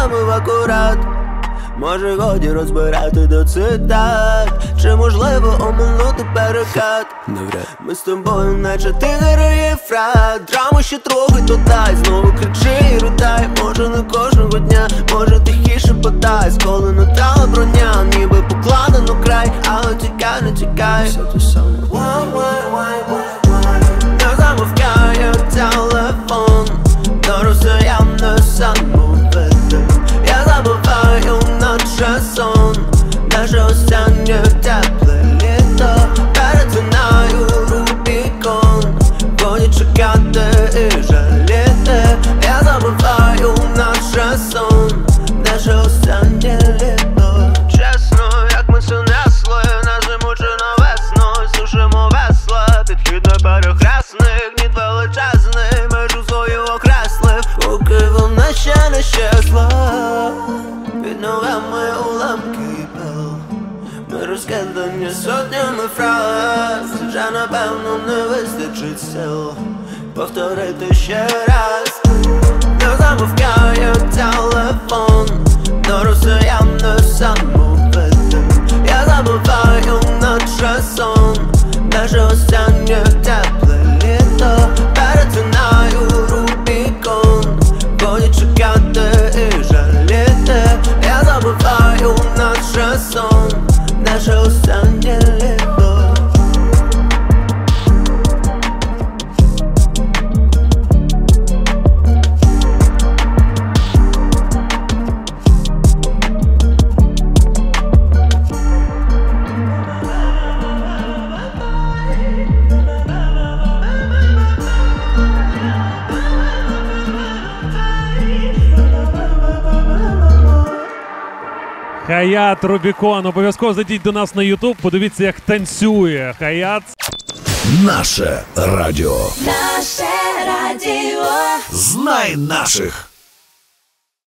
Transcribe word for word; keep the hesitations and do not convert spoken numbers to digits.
словами в акурат. Може годі розбирати до цитат, чи можливо оминути перекат? Навряд. Ми з тобою наче тигр і єфрат. Драму ще трохи додай, знову кричи і рутай. Може не кожного дня, може тихіше подай. Сколена та броня, ніби покладено край. Але тікай, не тікай, все те саме. Не замовкає телефон, до росіян не самовити. Я забуваю наче сон, наше останнє тепле літо. Перетинаю Рубікон, годі чекати і жаліти. Я забуваю наше сон, наше останнє літо. Чесно, як ми це несли, на зиму чи на весну. Сушимо весла, підхід на перехресних, гніт величезний, межу свою окреслив, поки вона ще не щасла. Під ногами уламки пил, ми розкидані сотнями фраз. Вже напевно не вистачить сил повторити ще раз. Не замовкає телефон, до росіян не самовитим. Я забуваю наче сон, наше останнє тепле літо. Перетинаю Рубікон, годі чекати і жаліти. Я забуваю наше сон, наше останнє літо. Хаят, Рубікон. Обов'язково зайдіть до нас на ютуб, подивіться, як танцює Хаят. Наше радіо. Наше радіо. Знай наших.